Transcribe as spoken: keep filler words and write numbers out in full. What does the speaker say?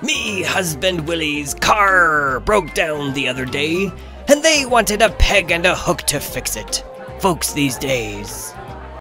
Me husband Willie's car broke down the other day, and they wanted a peg and a hook to fix it. Folks these days,